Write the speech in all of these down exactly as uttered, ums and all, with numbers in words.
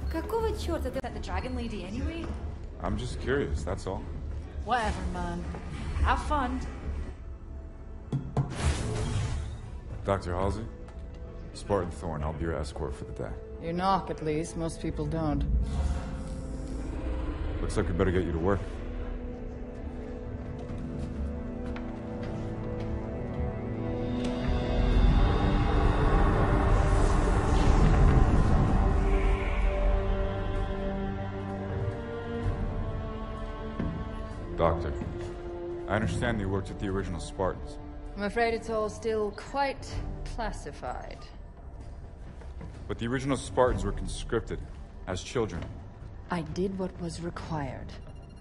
Какого черта ты at the Dragon Lady anyway? I'm just curious, that's all. Whatever, man. Have fun. Doctor Halsey? Spartan Thorne, I'll be your escort for the day. You knock, at least. Most people don't. Looks like we better get you to work. Doctor, I understand you worked with the original Spartans. I'm afraid it's all still quite classified. But the original Spartans were conscripted as children. I did what was required.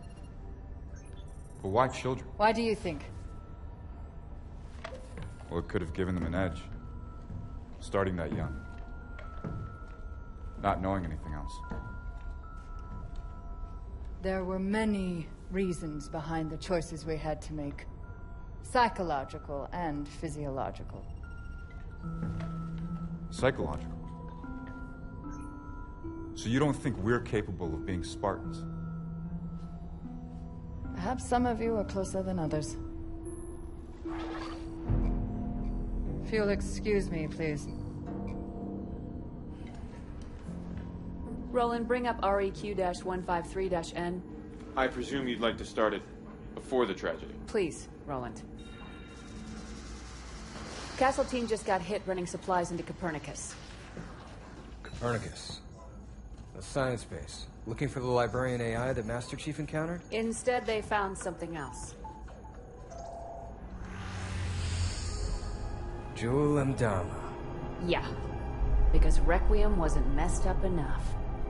But why children? Why do you think? Well, it could have given them an edge. Starting that young. Not knowing anything else. There were many reasons behind the choices we had to make. Psychological and physiological. Psychological? So you don't think we're capable of being Spartans? Perhaps some of you are closer than others. If you'll excuse me, please. Roland, bring up R E Q one five three N. I presume you'd like to start it before the tragedy. Please, Roland. Castle team just got hit running supplies into Copernicus. Copernicus. A science base. Looking for the Librarian A I that Master Chief encountered? Instead, they found something else. Jul Mdama. Yeah. Because Requiem wasn't messed up enough.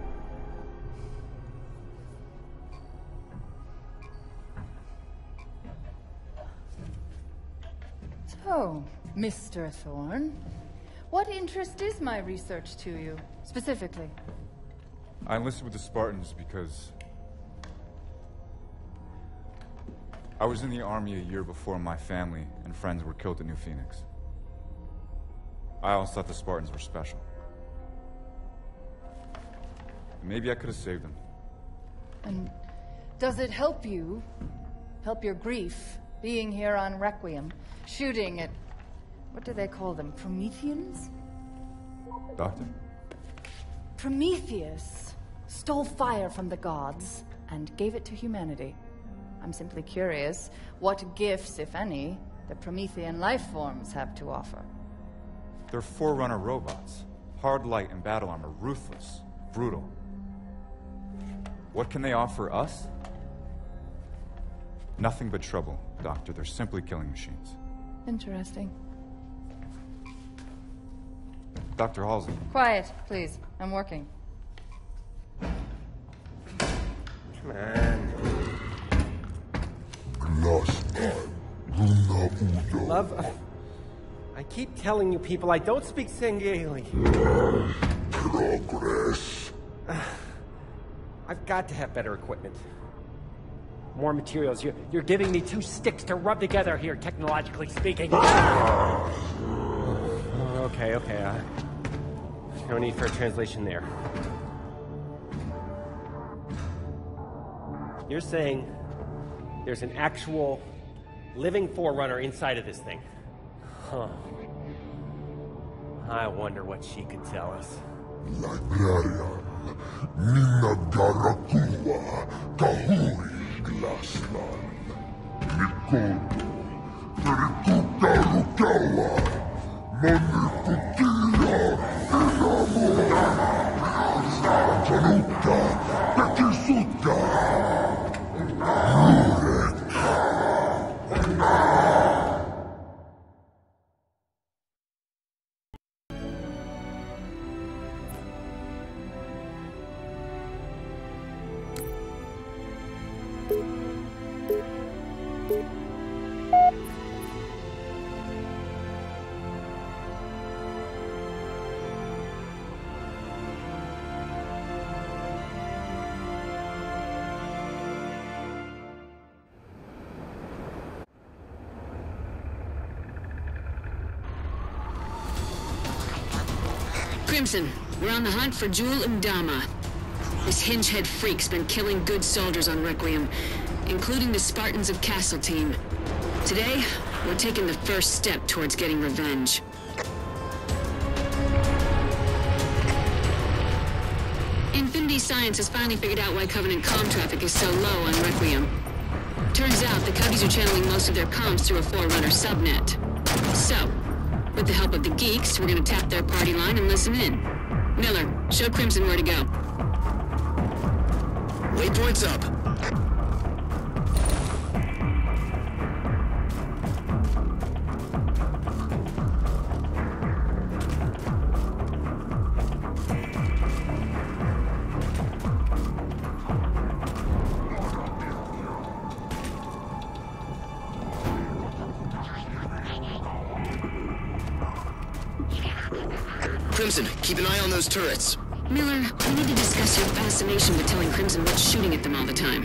So, Mister Thorne, what interest is my research to you, specifically? I enlisted with the Spartans because I was in the army a year before my family and friends were killed at New Phoenix. I always thought the Spartans were special. Maybe I could have saved them. And does it help you, help your grief, being here on Requiem, shooting at, what do they call them, Prometheans? Doctor? Prometheus stole fire from the gods and gave it to humanity. I'm simply curious what gifts, if any, the Promethean life forms have to offer. They're Forerunner robots. Hard light and battle armor, ruthless, brutal. What can they offer us? Nothing but trouble, Doctor. They're simply killing machines. Interesting. Doctor Halsey. Quiet, please. I'm working. Come on. Glassman. Love, I keep telling you people I don't speak Sengeli. Progress. I've got to have better equipment. More materials. You're, you're giving me two sticks to rub together here, technologically speaking. okay, okay. Uh, no need for a translation there. You're saying there's an actual living Forerunner inside of this thing? Huh. I wonder what she could tell us. Librarian. Minna Garakua. Kahuri. Glassman. Mikoto. Terikuka Rukawa. Manikukia. Inamura. Januka. Tekisuka. Murek. Crimson, we're on the hunt for Jul Mdama. This hinge-head freak's been killing good soldiers on Requiem, including the Spartans of Castle Team. Today, we're taking the first step towards getting revenge. Infinity Science has finally figured out why Covenant comm traffic is so low on Requiem. Turns out the Cubbies are channeling most of their comms through a Forerunner subnet. So, with the help of the geeks, we're gonna tap their party line and listen in. Miller, show Crimson where to go. Waypoint's up. Crimson, keep an eye on those turrets. Miller, we need to discuss your fascination with telling Crimson what's shooting at them all the time.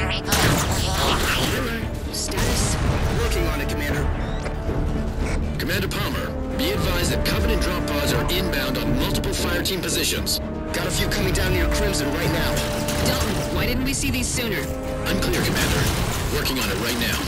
Status? Working on it, Commander. Commander Palmer, be advised that Covenant drop pods are inbound on multiple fire team positions. Got a few coming down near Crimson right now. Dalton, why didn't we see these sooner? Unclear, Commander. Working on it right now.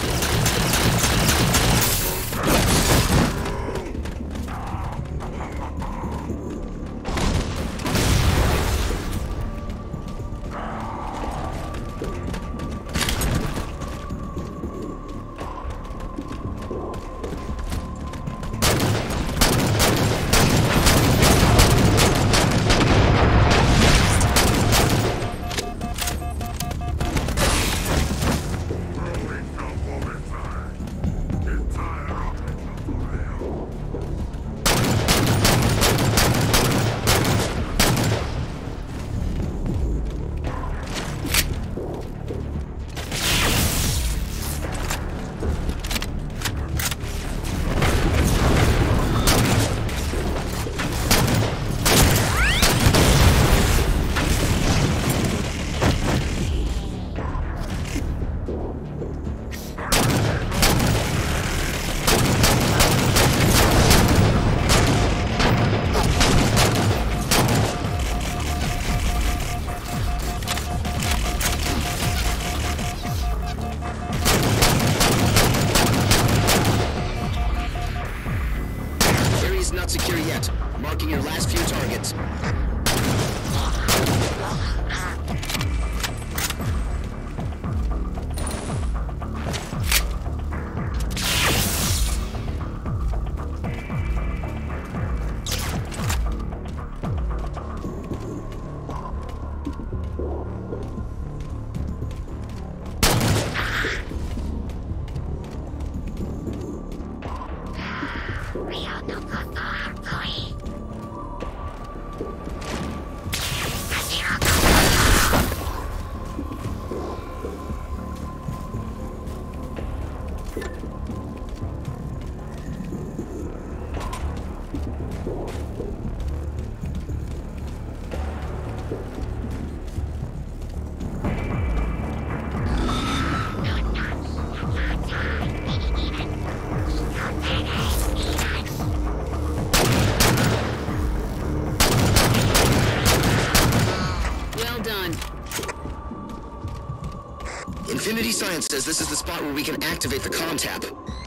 Infinity Science says this is the spot where we can activate the comm tap.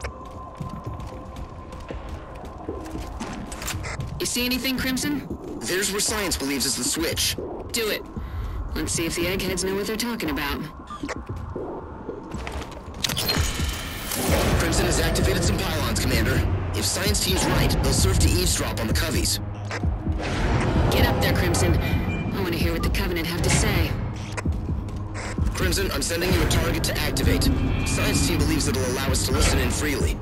You see anything, Crimson? There's where Science believes is the switch. Do it. Let's see if the eggheads know what they're talking about. Crimson has activated some pylons, Commander. If Science team's right, they'll serve to eavesdrop on the Coveys. Get up there, Crimson. I want to hear what the Covenant have to say. Crimson, I'm sending you a target to activate. Science team believes it'll allow us to listen in freely.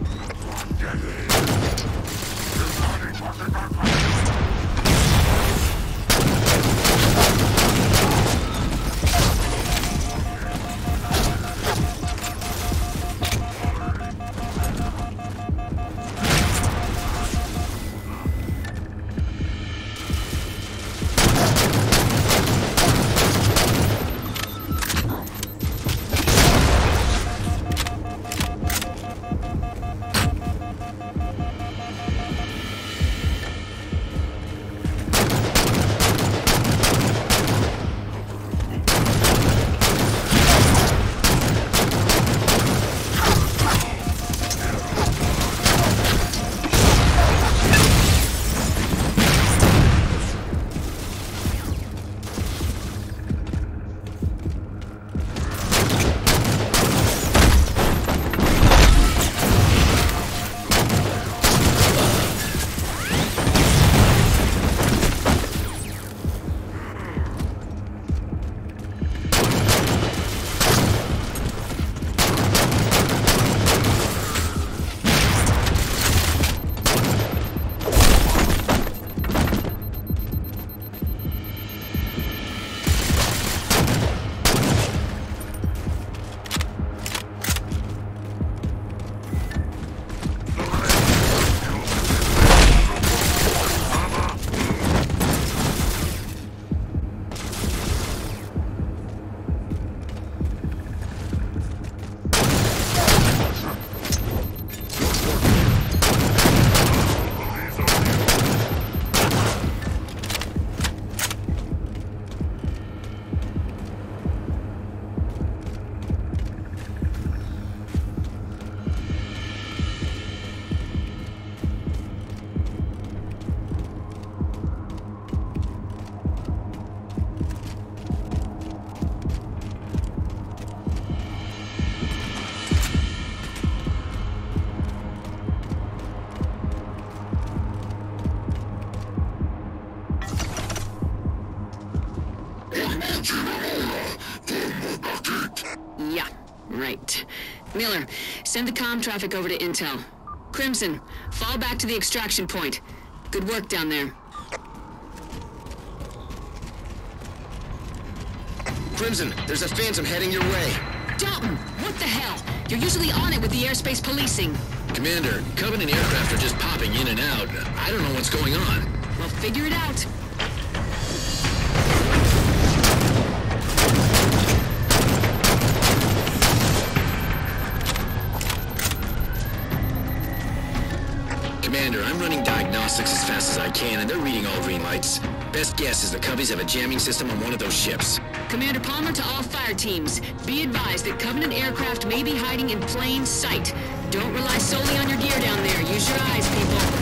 Right. Miller, send the comm traffic over to Intel. Crimson, fall back to the extraction point. Good work down there. Crimson, there's a Phantom heading your way. Dalton, what the hell? You're usually on it with the airspace policing. Commander, Covenant aircraft are just popping in and out. I don't know what's going on. Well, figure it out. Commander, I'm running diagnostics as fast as I can, and they're reading all green lights. Best guess is the Cubbies have a jamming system on one of those ships. Commander Palmer to all fire teams. Be advised that Covenant aircraft may be hiding in plain sight. Don't rely solely on your gear down there. Use your eyes, people.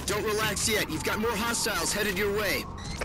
Don't relax yet. You've got more hostiles headed your way.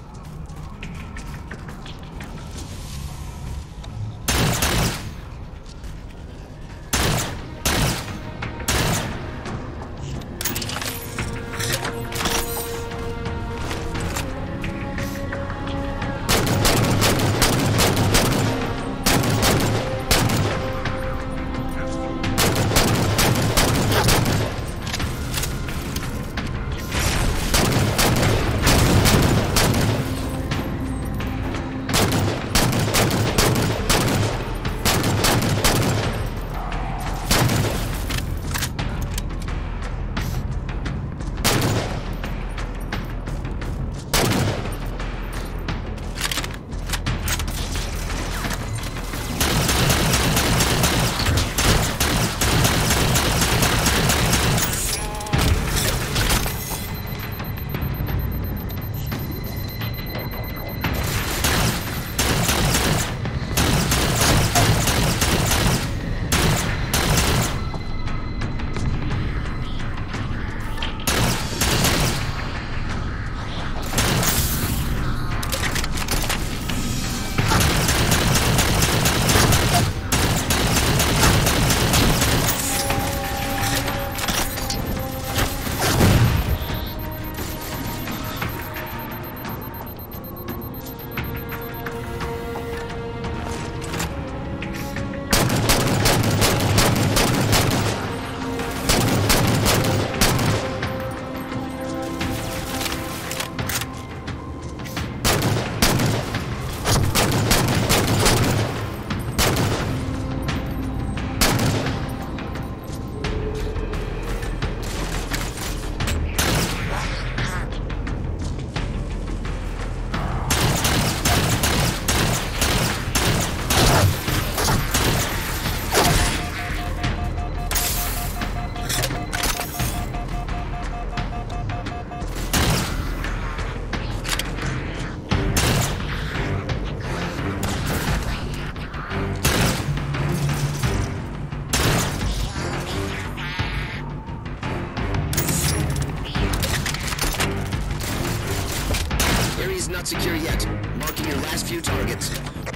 Not secure yet. Marking your last few targets.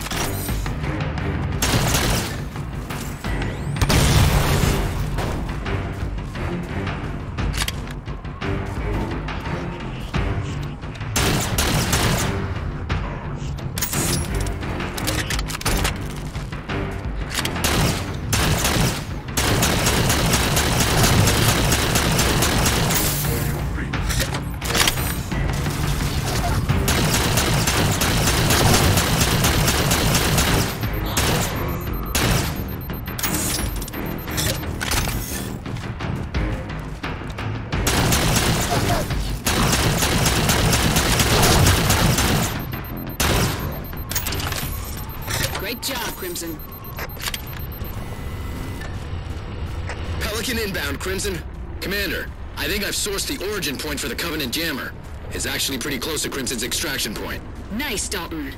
Great job, Crimson. Pelican inbound, Crimson. Commander, I think I've sourced the origin point for the Covenant jammer. It's actually pretty close to Crimson's extraction point. Nice, Dalton.